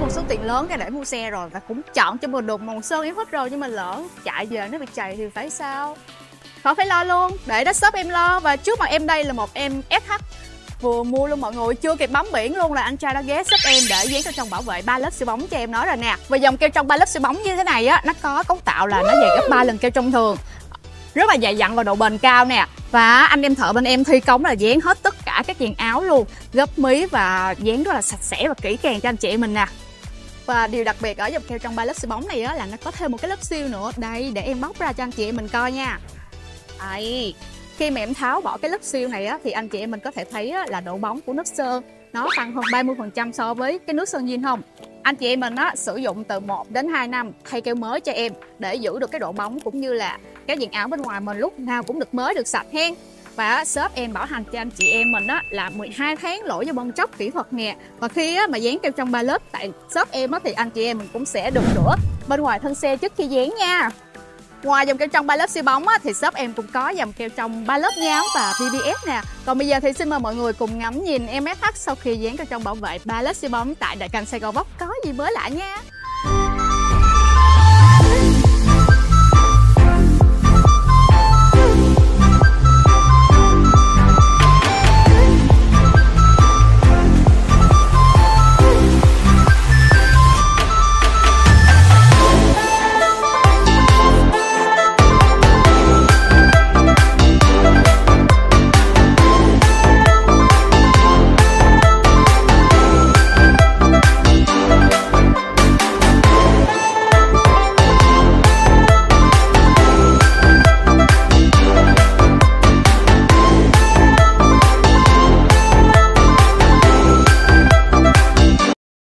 một số tiền lớn cái để mua xe rồi và cũng chọn cho mình được màu sơn em thích rồi, nhưng mà lỡ chạy về nó bị chày thì phải sao? Khỏi phải lo luôn, để đó shop em lo. Và trước mặt em đây là một em SH vừa mua luôn mọi người, chưa kịp bấm biển luôn là anh trai đã ghé shop em để dán keo trong bảo vệ 3 lớp siêu bóng cho em nói rồi nè. Và dòng keo trong 3 lớp siêu bóng như thế này á, nó có cấu tạo là nó dày gấp 3 lần keo thông thường, rất là dày dặn và độ bền cao nè. Và anh em thợ bên em thi công là dán hết tất cả các dàn áo luôn, gấp mí và dán rất là sạch sẽ và kỹ càng cho anh chị em mình nè. Và điều đặc biệt ở dòng keo trong 3 lớp siêu bóng này á là nó có thêm một cái lớp siêu nữa. Đây, để em bóc ra cho anh chị em mình coi nha. Đây, khi mà em tháo bỏ cái lớp siêu này á thì anh chị em mình có thể thấy á, là độ bóng của nước sơn nó tăng hơn 30% so với cái nước sơn zin không. Anh chị em mình á sử dụng từ 1 đến 2 năm thay keo mới cho em để giữ được cái độ bóng cũng như là cái dàn áo bên ngoài mình lúc nào cũng được mới, được sạch hen. Và shop em bảo hành cho anh chị em mình á là 12 tháng lỗi do bong tróc kỹ thuật nè. Và khi á mà dán keo trong 3 lớp tại shop em á thì anh chị em mình cũng sẽ được rửa bên ngoài thân xe trước khi dán nha. Ngoài dòng keo trong 3 lớp siêu bóng á, thì shop em cũng có dòng keo trong 3 lớp nhám và BBS nè. Còn bây giờ thì xin mời mọi người cùng ngắm nhìn em SH sau khi dán keo trong bảo vệ 3 lớp siêu bóng tại Đại Canh Sài Gòn Vóc có gì mới lạ nha.